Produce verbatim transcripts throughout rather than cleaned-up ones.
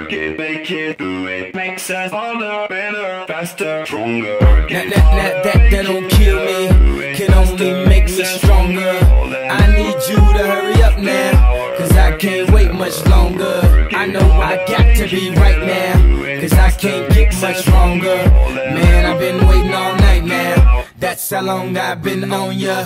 work it, make it, do it. Makes us harder, better, faster, stronger. That, that, that, that, that don't kill me, can only make me stronger. I need you to hurry up now, cause I can't wait much longer. I know I got to be right now, cause I can't get much stronger. Man, I've been waiting all night now, that's how long I've been on ya.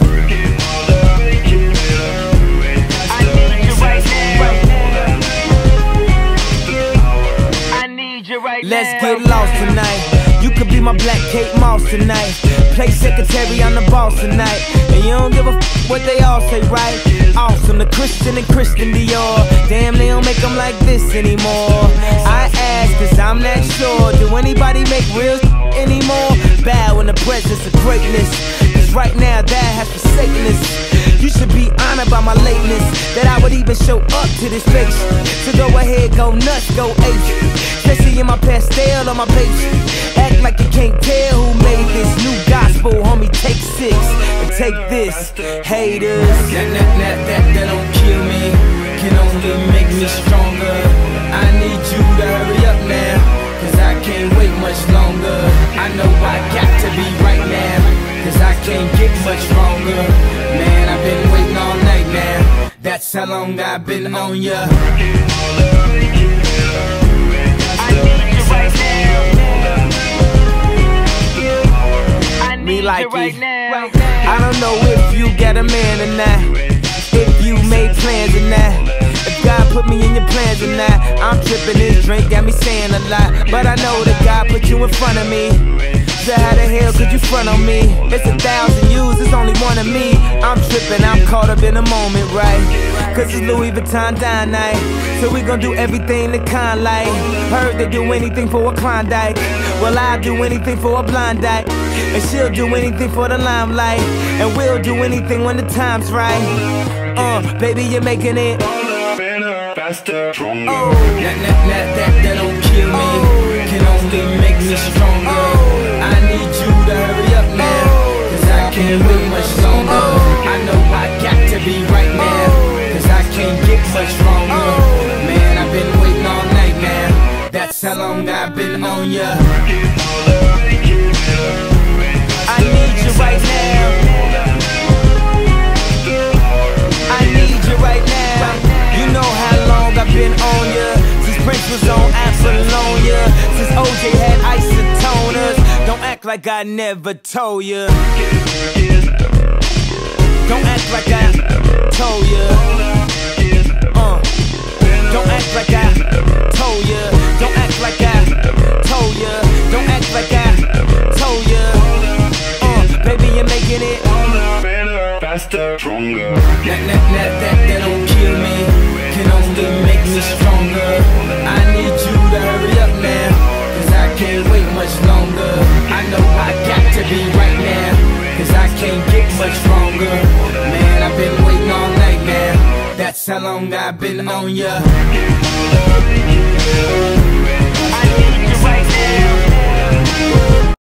Let's get lost tonight. You could be my black Kate Moss tonight. Play secretary, I'm the boss tonight. And you don't give a f what they all say, right? Awesome, the Christian and Christian Dior. Damn, they don't make them like this anymore. I ask, cause I'm not sure. Do anybody make real anymore? Bow in the presence of greatness, cause right now that has forsaken us. You should be honored by my lateness, that I would even show up to this place. So go ahead, go nuts, go ape. Especially in my pastel on my page. Act like you can't tell who made this new gospel, homie. Take six and take this, haters. That, that, that, that, that don't kill me, can only make me stronger. I need you to hurry up now, cause I can't wait much longer. I know I got to be right now, cause I can't get much stronger. Man, I've been waiting all night now, that's how long I've been on ya. Me like it. I don't know if you got a man or not, if you made plans or not, if God put me in your plans or not. I'm tripping, this drink got me saying a lot, but I know that God put you in front of me. So how the hell could you front on me? It's a thousand yous, it's only one of me. I'm tripping, I'm caught up in the moment, right? Cause it's Louis Vuitton dine night, so we gon' do everything the kind like. Heard they do anything for a Klondike, well I'll do anything for a blind dyke. And she'll do anything for the limelight, and we'll do anything when the time's right. Uh, baby, you're making it better, faster, stronger. Oh, that, that, that, that, that don't kill me, oh, can only make me stronger. Oh, I need you to hurry up now, cause I can't wait much longer. Oh, I know I got to be right now, cause I can't get much stronger. Oh, man, I've been waiting all night now, that's how long I've been on ya. I need you right now, I need you right now. You know how long I've been on ya, since Prince was on Apollonia, since O J had isotoners. Don't act like I never told ya, don't act like I told ya. uh, Don't act like I told ya, don't act like I told ya, don't act like I told ya. Baby, you're making it better, faster, stronger. That, that, that, that, that don't kill me, can only make me stronger. I need you to hurry up now, cause I can't wait much longer. I know I got to be right now, cause I can't get much stronger. Man, I've been waiting all night now, that's how long I've been on ya.